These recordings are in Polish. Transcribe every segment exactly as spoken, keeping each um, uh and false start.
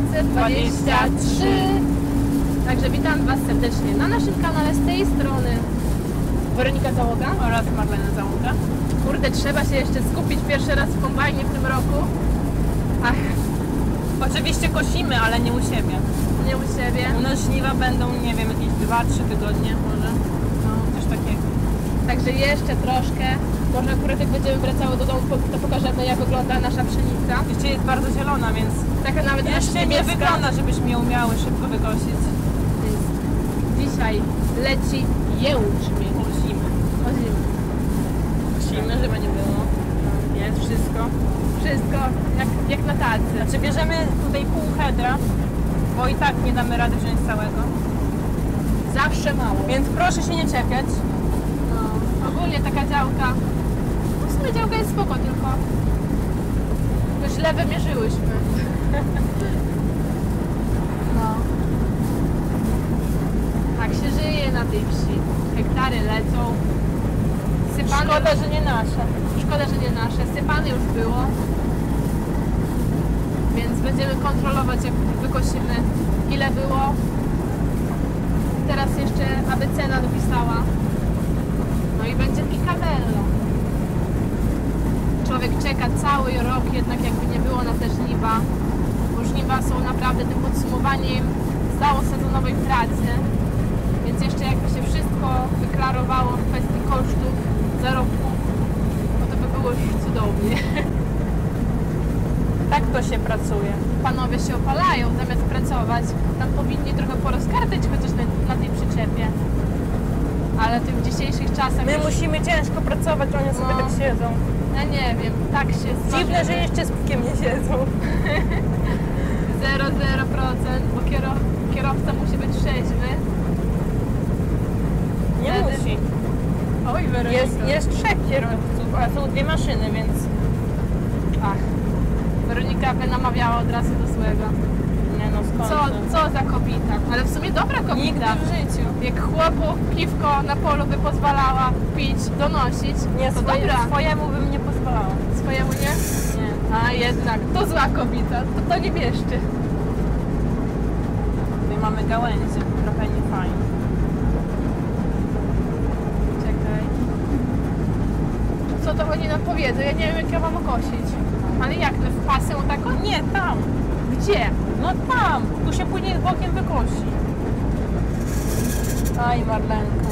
tysiące dwudziesty trzeci. Także witam Was serdecznie na naszym kanale z tej strony Weronika Załoga oraz Marlena Załoga. Kurde, trzeba się jeszcze skupić pierwszy raz w kombajnie w tym roku. Ach, oczywiście kosimy, ale nie u siebie. nie u siebie. U nas żniwa będą, nie wiem, jakieś dwa trzy tygodnie może. No, coś takiego. Także jeszcze troszkę. Może akurat jak będziemy wracały do domu, to pokażemy, jak wygląda nasza pszenica. Jeszcze jest bardzo zielona, więc Taka nawet jeszcze nie wygląda, żebyśmy ją miały szybko wykosić. Więc dzisiaj leci jęczmień. Kosimy. Chodzimy. Kosimy, żeby nie było. Jest wszystko. Wszystko jak, jak na tacy. Znaczy bierzemy tutaj pół hedra, bo i tak nie damy rady wziąć całego. Zawsze mało. Więc proszę się nie czepiać. No, ogólnie taka działka. No w sumie działka jest spoko, tylko źle wymierzyłyśmy. No. Tak się żyje na tej wsi. Hektary lecą. Sypane... Szkoda, że nie nasze. Szkoda, że nie nasze. Sypane już było. Więc będziemy kontrolować, jak wykosimy, ile było. Teraz jeszcze, aby cena dopisała. No i będzie picadillo. Człowiek czeka cały rok, jednak jakby nie było na te żniwa. Bo żniwa są naprawdę tym podsumowaniem całosezonowej pracy. Więc jeszcze jakby się wszystko wyklarowało w kwestii kosztów, zarobków, no to by było już cudownie. Tak to się pracuje. Panowie się opalają zamiast pracować. Tam powinni trochę porozkartać chociaż na, na tej przyczepie. Ale w tych dzisiejszych czasach... My już... musimy ciężko pracować, oni sobie No. tak siedzą. Ja nie wiem, tak się Dziwne, że jeszcze z piwkiem nie siedzą. zero przecinek zero procent, bo kiero... kierowca musi być trzeźwy. Nie Wtedy- musi. Oj, Weronika. Jest, jest trzech kierowców, a są dwie maszyny, więc Ach, Weronika by namawiała od razu do złego. nie no skąd. Co, co za kobieta. Ale w sumie dobra Nigdy kobieta. w życiu. Jak chłopu piwko na polu by pozwalała pić, donosić, Nie, to swoje, dobra. swojemu bym nie pozwalała. Swojemu nie? Nie. A jednak, to zła kobieta, to, to nie wieszczy. Tutaj mamy gałęzie, trochę nie fajnie. Czekaj. Co to oni nam powiedzą? Ja nie wiem, jak ja mam okosić. Ale jak, to w pasę taką? Nie, tam. Gdzie? No tam. Tu się później bokiem wykosi. Aj, Marlenko.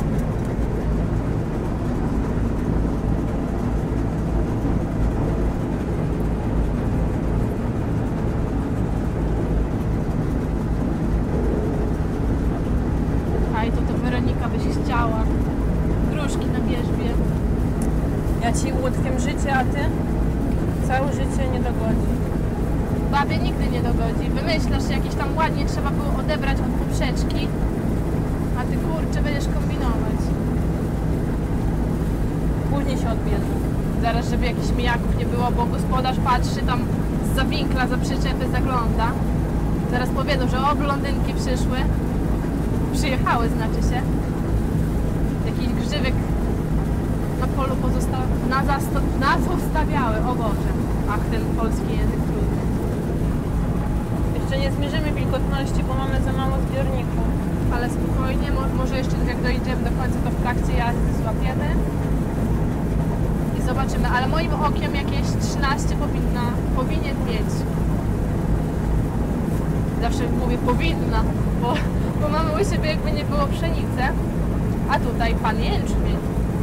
Aj, to to Weronika byś chciała. Gruszki na wierzbie. Ja ci ułatwiam życie, a ty całe życie nie dogodzi. Babie nigdy nie dogodzi. Wymyślasz, że jakieś tam ładnie trzeba było odebrać od poprzeczki, a ty kurczę będziesz kombinować. Później się odbierze. Zaraz, żeby jakichś mijaków nie było, bo gospodarz patrzy tam zza winkla, za przyczepy zagląda. Zaraz powiedzą, że o, blondynki przyszły. Przyjechały, znaczy się. Jakiś grzywek na polu pozostał, na, zasto, na zostawiały. O Boże. Ach, ten polski język trudny. Jeszcze nie zmierzymy wilgotności, bo mamy za mało zbiorników. Ale spokojnie, mo, może jeszcze jak dojdziemy do końca, to w trakcie jazdy złapiemy. I zobaczymy. Ale moim okiem jakieś trzynaście powinna, powinien mieć. Zawsze mówię powinna, bo, bo mamy u siebie jakby nie było pszenicy. A tutaj pan jęczmień.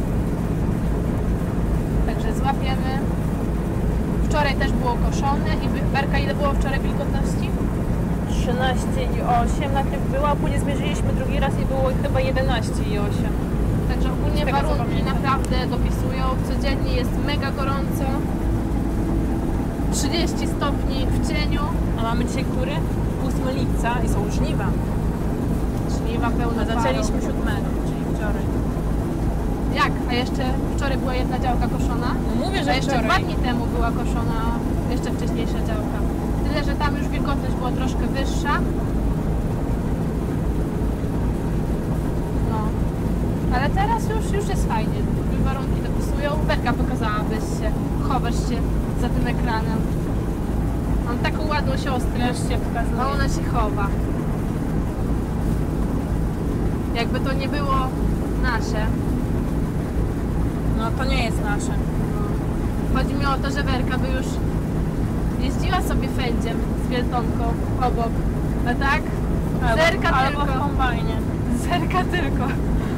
Także złapiemy. Wczoraj też było koszone. I wy- Berka, ile było wczoraj wilgotności? trzynaście i osiem najpierw była, a później zmierzyliśmy drugi raz i było chyba jedenaście i osiem. Także ogólnie Z tego, co warunki pamiętam. naprawdę dopisują. Codziennie jest mega gorąco. trzydzieści stopni w cieniu. A mamy dzisiaj który? ósmego lipca i są żniwa. Żniwa pełne A zaczęliśmy siódmego, czyli wczoraj. Jak? A jeszcze wczoraj była jedna działka koszona? No mówię, A że jeszcze wczoraj. dwa dni temu była koszona jeszcze wcześniejsza działka. Tyle, że tam już wilgotność była troszkę wyższa. No. Ale teraz już, już jest fajnie. Już warunki dopisują. Berka pokazałabyś się. Chowasz się za tym ekranem. Mam taką ładną siostrę, Już się a pokazuje. ona się chowa. Jakby to nie było nasze. No to nie jest nasze. Chodzi mi o to, że Werka by już jeździła sobie fędziem z wieltonką obok. A tak? Zerka albo tylko. w kombajnie. Zerka tylko.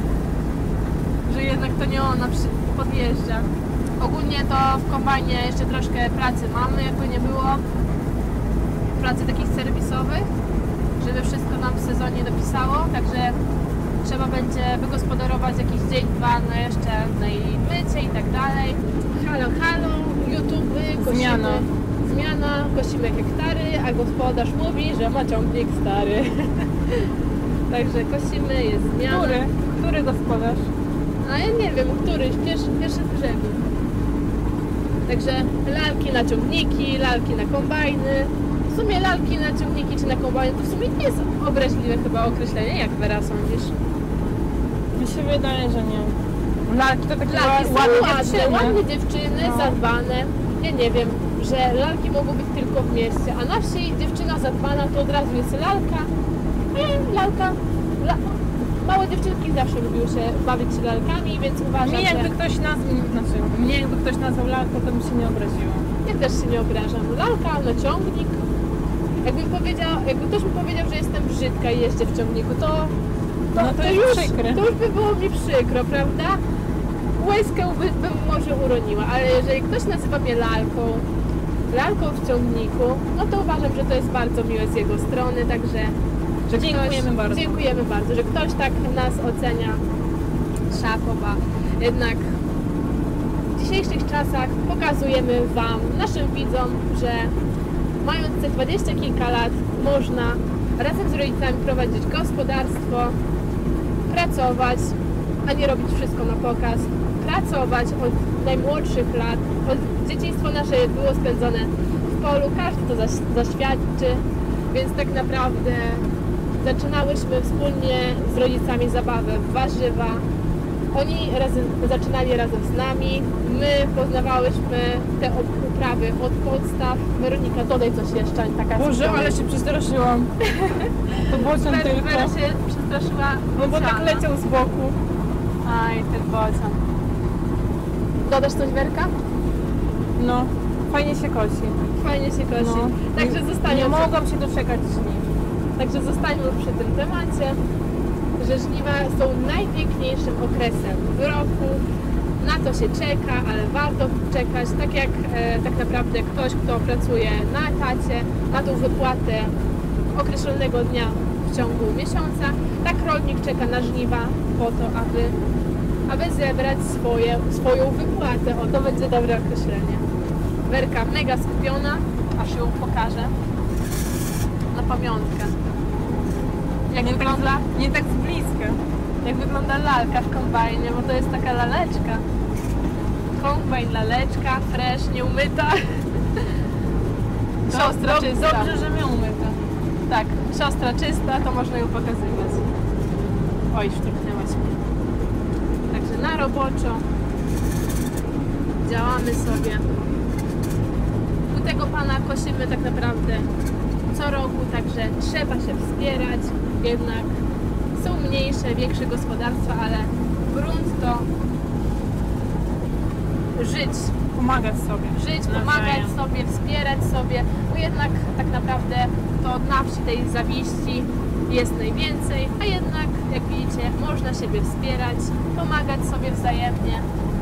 Że jednak to nie ona przy, podjeżdża. Ogólnie to w kombajnie jeszcze troszkę pracy mamy, jakby nie było. Pracy takich serwisowych, żeby wszystko nam w sezonie dopisało, także trzeba będzie wygospodarować jakiś dzień, dwa, no jeszcze na jej mycie i tak dalej. Halo, halo, YouTube, kosimy. Zmiana. Zmiana, kosimy hektary, a gospodarz mówi, że ma ciągnik stary. Także kosimy, jest zmiana. Który? Który gospodarz? A ja nie wiem, któryś, pierwszy, pierwszy z brzegu. Także lalki na ciągniki, lalki na kombajny. W sumie lalki na ciągniki czy na kombajny to w sumie nie jest obraźliwe chyba określenie, jak Wera sądzisz? Mi się wydaje, że nie. Lalki to takie Lalki są ładne ładne, dziewczyny. ładne dziewczyny, No. zadbane. Ja nie wiem, że lalki mogą być tylko w mieście, a na wsi dziewczyna zadbana to od razu jest lalka. E, lalka. La... Małe dziewczynki zawsze lubiły się bawić się lalkami, więc uważam, Mnie jakby że... ktoś nazwał, znaczy, mnie jakby ktoś nazwał lalką, to bym się nie obraziła. Ja też się nie obrażam. Lalka, no ciągnik. Jakbym powiedział, jakby ktoś mi powiedział, że jestem brzydka i jeżdżę w ciągniku, to, to, No to jest już, przykre. to już by było mi przykro, prawda? Łezkę by, bym może uroniła, ale jeżeli ktoś nazywa mnie lalką, lalką w ciągniku, no to uważam, że to jest bardzo miłe z jego strony, także że Dziękujemy ktoś, bardzo. Dziękujemy bardzo, że ktoś tak nas ocenia. Szapowa. Jednak w dzisiejszych czasach pokazujemy Wam, naszym widzom, że mając te dwadzieścia kilka lat można razem z rodzicami prowadzić gospodarstwo, pracować, a nie robić wszystko na pokaz. Pracować od najmłodszych lat, od dzieciństwo nasze było spędzone w polu, każdy to zaś, zaświadczy, więc tak naprawdę zaczynałyśmy wspólnie z rodzicami zabawę w warzywa. Oni razem, zaczynali razem z nami, my poznawałyśmy te uprawy od podstaw. Weronika, dodaj coś jeszcze, taka Boże, zupełnie- ale się przestraszyłam. To bocian Wer- tylko. Wera się przestraszyła, No bo tak bociana. leciał z boku. Aj, ten bocian. Dodasz coś, Werka? No, fajnie się kosi. Fajnie się kosi. No. Także Nie zostaniemy, mogłam się doczekać żniw. także zostańmy przy tym temacie, że żniwa są najpiękniejszym okresem w roku. Na to się czeka, ale warto czekać. Tak jak e, tak naprawdę ktoś, kto pracuje na etacie, na tą wypłatę określonego dnia w ciągu miesiąca, tak rolnik czeka na żniwa po to, aby, aby zebrać swoje, swoją wypłatę. O, to będzie dobre określenie. Werka mega skupiona, aż ją pokażę na pamiątkę. Jak Nie wygląda, tak, nie tak z bliska. jak wygląda lalka w kombajnie, bo to jest taka laleczka. Kombajn, laleczka, fresh, nieumyta. Siostra Dob- czysta. Dobrze, że mnie umyta. Tak, siostra czysta, to można ją pokazywać. Oj, szturchnęłaś mnie. Także na roboczo działamy sobie. U tego pana kosimy tak naprawdę co roku, także trzeba się wspierać. Jednak są mniejsze, większe gospodarstwa, ale grunt to żyć, Pomagać sobie. żyć, Nawzajem. pomagać sobie, wspierać sobie, bo jednak tak naprawdę to od na wsi tej zawiści jest najwięcej, a jednak jak widzicie można siebie wspierać, pomagać sobie wzajemnie.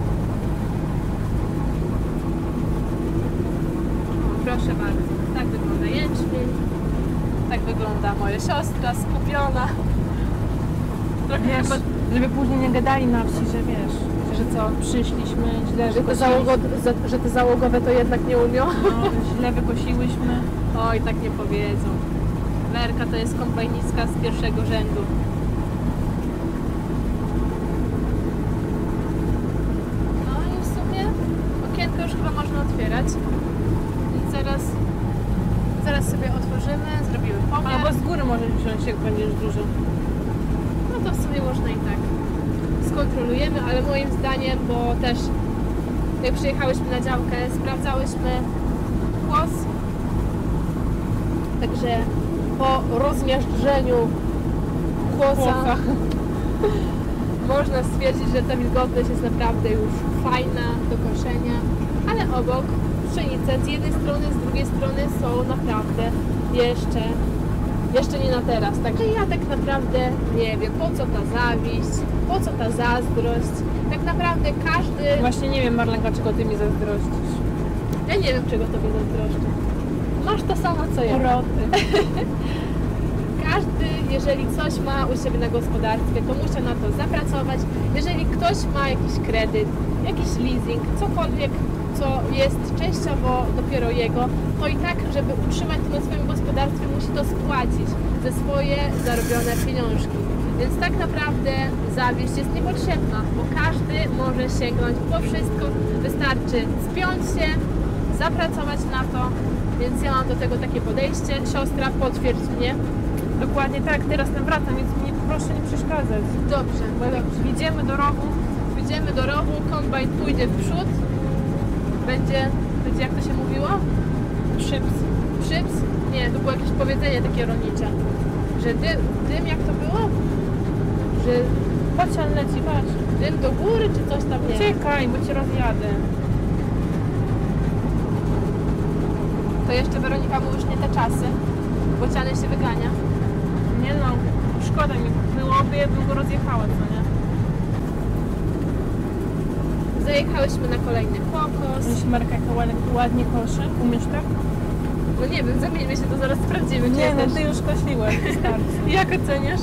O, proszę bardzo, tak wygląda jęczmień, tak wygląda moja siostra skupiona. Trochę Wiesz, chyba, żeby później nie gadali na wsi, że wiesz, że co, przyszliśmy, źle że te, wykosiliśmy. załogo, za- że te załogowe to jednak nie umią. No, źle wykosiłyśmy. Oj, tak nie powiedzą. Werka to jest kombajnistka z pierwszego rzędu. No i w sumie okienko już chyba można otwierać. I zaraz, zaraz sobie otworzymy, zrobimy pomiar. Albo z góry możesz wziąć, jak będziesz dużo. No to w sumie można i tak. Skontrolujemy, ale moim zdaniem, bo też jak przyjechałyśmy na działkę, sprawdzałyśmy głos Także po rozmiażdżeniu kłosa Kłosa. można stwierdzić, że ta wilgotność jest naprawdę już fajna do koszenia, ale obok pszenice z jednej strony, z drugiej strony są naprawdę jeszcze, jeszcze nie na teraz. Także ja tak naprawdę nie wiem, po co ta zawiść, po co ta zazdrość. Tak naprawdę każdy... Właśnie nie wiem, Marlenka, czego ty mi zazdrościsz. Ja nie wiem, czego tobie zazdroszczę. Masz to samo, co ja. Uroty. Każdy, jeżeli coś ma u siebie na gospodarstwie, to musi na to zapracować. Jeżeli ktoś ma jakiś kredyt, jakiś leasing, cokolwiek, co jest częściowo dopiero jego, to i tak, żeby utrzymać to na swoim gospodarstwie, musi to spłacić ze swoje zarobione pieniążki. Więc tak naprawdę zawiść jest niepotrzebna, bo każdy może sięgnąć po wszystko. Wystarczy spiąć się, zapracować na to. Więc ja mam do tego takie podejście. Siostra, potwierdź mnie. Dokładnie tak, teraz nawracam, więc mnie proszę nie przeszkadzać. Dobrze, Bo jak idziemy do rowu, pójdziemy do rowu, kombajn pójdzie w przód. Będzie, będzie jak to się mówiło? szyps. Przyps? Nie, to było jakieś powiedzenie takie rolnicze. Że dym, dym jak to było? Że Pociąg leci, patrz. dym do góry, czy coś tam, nie? Czekaj, bo cię rozjadę. To jeszcze Weronika mu już nie te czasy. Bociany się wygania. Nie no, szkoda mi byłoby, jakbym go rozjechała, co nie? Zajechałyśmy na kolejny pokos. Myślisz, Marka, jak ładnie, ładnie koszy? Umiesz tak? No nie wiem, zamieńmy się, to zaraz sprawdzimy. czy Nie, no jesteś- ty już kosiłeś, wystarczy. Jak oceniasz?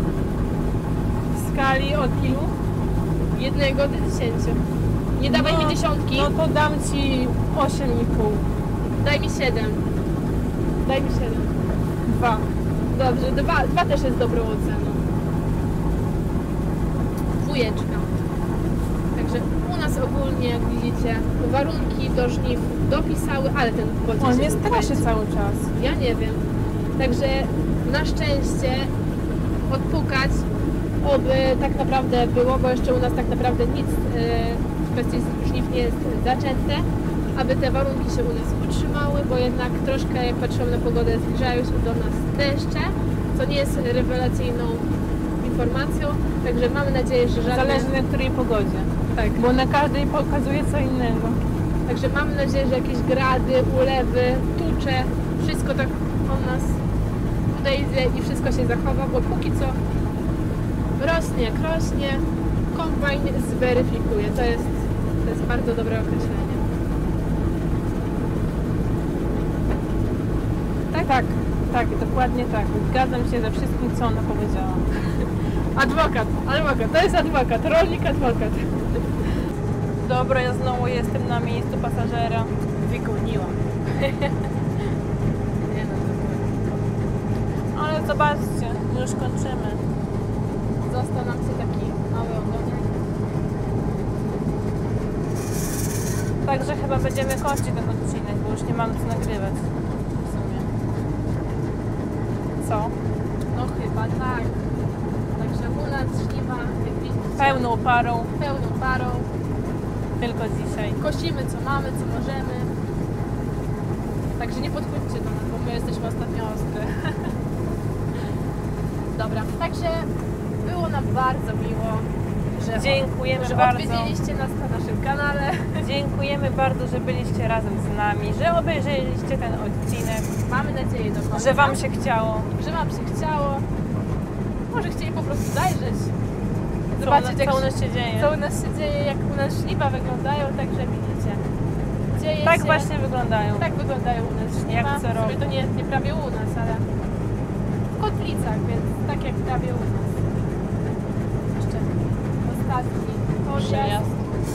W skali od ilu? Jednego do dziesięciu. Nie dawaj No, mi dziesiątki, No to dam ci osiem i pół. daj mi siedem. Daj mi siedem. Dwa. Dobrze, dwa, dwa też jest dobrą oceną. Dwójeczka. Także u nas ogólnie, jak widzicie, warunki do żniw dopisały, ale ten bocian On się mnie tu straszy kręci. cały czas. Ja nie wiem. Także na szczęście odpukać, oby tak naprawdę było, bo jeszcze u nas tak naprawdę nic e, w kwestii żniw nie jest zaczęte, aby te warunki się u nas utrzymały, bo jednak troszkę jak patrzyłam na pogodę, zbliżają się do nas deszcze, co nie jest rewelacyjną informacją, także mamy nadzieję, że żadne... Zależy na której pogodzie. Tak. Bo na każdej pokazuje co innego. Także mamy nadzieję, że jakieś grady, ulewy, tucze, wszystko tak od nas podejdzie i wszystko się zachowa, bo póki co rośnie jak rośnie, kombajn zweryfikuje. To jest, to jest bardzo dobre określenie. Tak? Tak, tak, dokładnie tak. Zgadzam się ze wszystkim, co ona powiedziała. Adwokat, adwokat, to jest adwokat, rolnik adwokat. Dobra, ja znowu jestem na miejscu pasażera. Wygoniłam. Nie no, Ale zobaczcie, już kończymy. został nam się taki mały ogonek. Także chyba będziemy kończyć ten odcinek, bo już nie mamy co nagrywać. W sumie. Co? No chyba tak. Także u nas żniwa, jak widzicie, Pełną parą, pełną parą. tylko dzisiaj. Kosimy co mamy, co możemy. Także nie podchodźcie do nas, bo my jesteśmy ostatnio ostre. Dobra, także było nam bardzo miło, że, Dziękujemy że bardzo. odwiedziliście nas na naszym kanale. Dziękujemy bardzo, że byliście razem z nami, że obejrzeliście ten odcinek, Mamy nadzieję do końca, że Wam się chciało. że Wam się chciało. Może chcieli po prostu zajrzeć. Co u Zobaczyć, nas, jak co u się- nas się dzieje. co u nas się dzieje, jak u nas żniwa wyglądają, także widzicie. Dzieje Tak się, właśnie wyglądają. tak wyglądają u nas żniwa. Jak co W sumie roku. to nie, nie prawie u nas, ale w Kotlicach, więc tak jak prawie u nas. Jeszcze ostatni podjazd. Przejazd.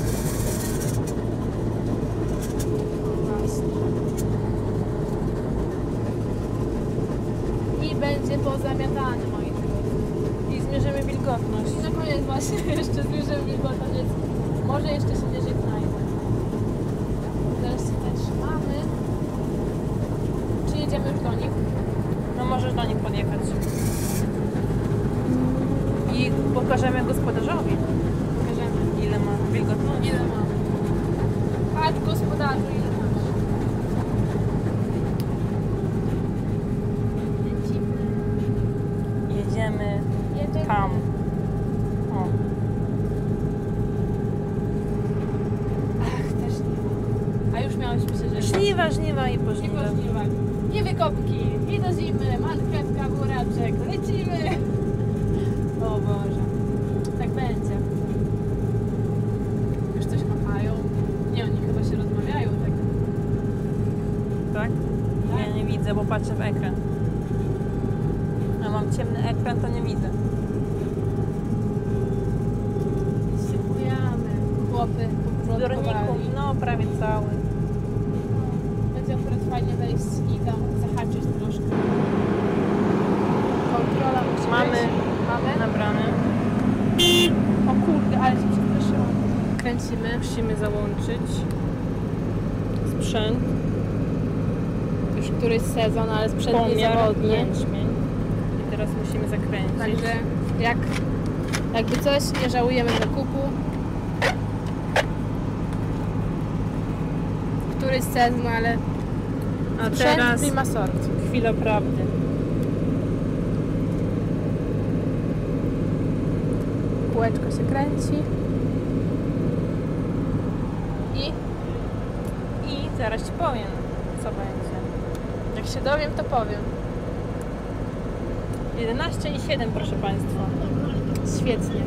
I będzie pozamiatany, moi drodzy. I zmierzymy wilgotność. I na koniec właśnie jeszcze zmierzymy wilgotność, więc może jeszcze się nie żegnajmy. Zaraz się zatrzymamy. Czy jedziemy już do nich? No możesz do nich podjechać. I pokażemy gospodarzowi, Pokażemy. ile ma wilgotności. Ile mamy? Patrz gospodarzu, ile masz. myślę, że Żniwa, żniwa i nie pożniwa. pożniwa. Nie wykopki, nie do zimy, marchewka, buraczek, lecimy. O Boże, tak będzie. Już coś machają. Nie, oni chyba się rozmawiają tak. Tak? Ja nie widzę, bo patrzę w ekran. A mam ciemny ekran, to nie widzę. Szykujemy. Chłopy W zbiorniku, poprowadzowali. no prawie cały. Będzie akurat fajnie wejść i tam zahaczyć troszkę. Kontrola musi Mamy. być. Mamy? Nabrany. O kurde, ale się przestraszyłam. Kręcimy. Musimy załączyć sprzęt. Już któryś sezon, ale sprzęt Pomiar niezawodny. jęczmień. I teraz musimy zakręcić. Także jak, jakby coś, nie żałujemy zakupu. Któryś sezon, ale A sprzęt teraz prima sort. chwila prawdy. Kółeczko się kręci. I I zaraz ci powiem, co będzie. jak się dowiem, to powiem. jedenaście i siedem, proszę Państwa. Świetnie.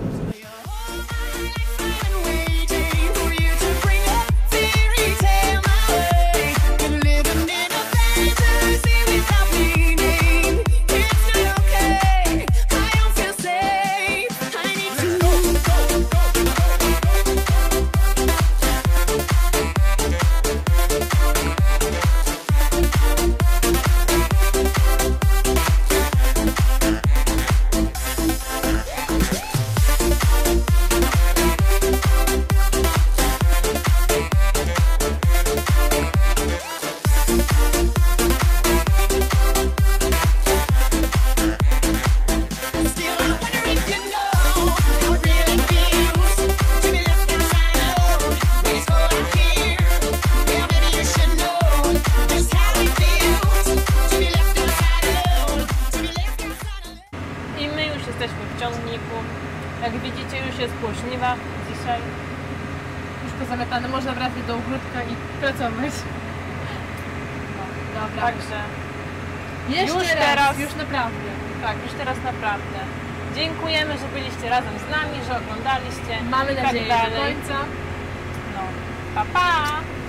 I my już jesteśmy w ciągniku. Jak widzicie, już jest po żniwach dzisiaj. Już pozamiatane, można wracać do ogródka i pracować. No, dobra. Także Jeszcze już raz, teraz- już naprawdę. tak, już teraz naprawdę dziękujemy, że byliście razem z nami, że oglądaliście. Mamy i tak nadzieję do dalej. końca. No, pa pa!